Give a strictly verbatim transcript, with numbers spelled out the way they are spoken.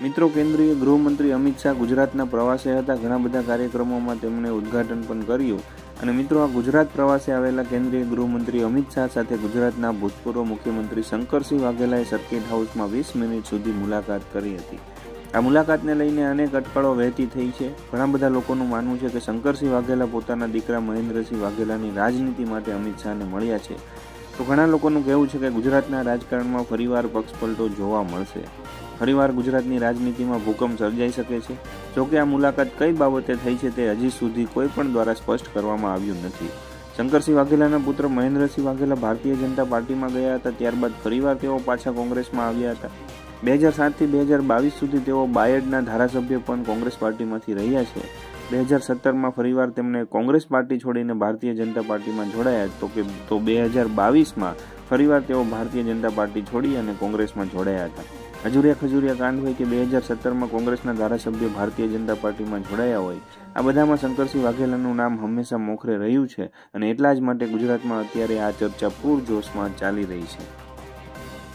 મિત્રો, કેન્દ્રીય ગૃહમંત્રી અમિત શાહ ગુજરાતના પ્રવાસે હતા. ઘણા બધા કાર્યક્રમોમાં તેમણે ઉદ્ઘાટન પણ કર્યું. અને મિત્રો, આ ગુજરાત પ્રવાસે આવેલા કેન્દ્રીય ગૃહમંત્રી અમિત શાહ સાથે ગુજરાતના ભૂતપૂર્વ મુખ્યમંત્રી શંકરસિંહ વાઘેલાએ સર્કિટ હાઉસમાં વીસ મિનિટ સુધી મુલાકાત કરી હતી. આ મુલાકાતને લઈને અનેક અટકળો વહેતી થઈ છે. ઘણા બધા લોકોનું માનવું છે કે શંકરસિંહ વાઘેલા પોતાના દીકરા મહેન્દ્રસિંહ વાઘેલાની રાજનીતિ માટે અમિત શાહને મળ્યા છે. તો ઘણા લોકોનું કહેવું છે કે ગુજરાતના રાજકારણમાં ફરીવાર પક્ષપલટો જોવા મળશે. ફરીવાર ગુજરાતની રાજનીતિમાં ભૂકંપ સર્જાઈ શકે છે. જોકે આ મુલાકાત કઈ બાબતે થઈ છે તે હજી સુધી કોઈ પણ દ્વારા સ્પષ્ટ કરવામાં આવ્યું નથી. શંકરસિંહ વાઘેલાના પુત્ર મહેન્દ્રસિંહ વાઘેલા ભારતીય જનતા પાર્ટીમાં ગયા હતા. ત્યારબાદ ફરીવાર તેઓ પાછા કોંગ્રેસમાં આવ્યા હતા. બે હજાર સાતથી બે હજાર બાવીસ સુધી તેઓ બાયડના ધારાસભ્ય પણ કોંગ્રેસ પાર્ટીમાંથી રહ્યા છે. બે હજાર સત્તરમાં ફરીવાર તેમને કોંગ્રેસ પાર્ટી છોડીને ભારતીય જનતા પાર્ટીમાં જોડાયા તો કે તો બે હજાર બાવીસમાં ફરીવાર તેઓ ભારતીય જનતા પાર્ટી છોડી અને કોંગ્રેસમાં જોડાયા હતા. હજુરિયા ખજુરિયા કાંડ હોય કે બે હજાર સત્તરમાં કોંગ્રેસના ધારાસભ્ય ભારતીય જનતા પાર્ટીમાં જોડાયા હોય, આ બધામાં શંકરસિંહ વાઘેલાનું નામ હંમેશા મોખરે રહ્યું છે અને એટલા જ માટે ગુજરાતમાં અત્યારે આ ચર્ચા પૂરજોશમાં ચાલી રહી છે.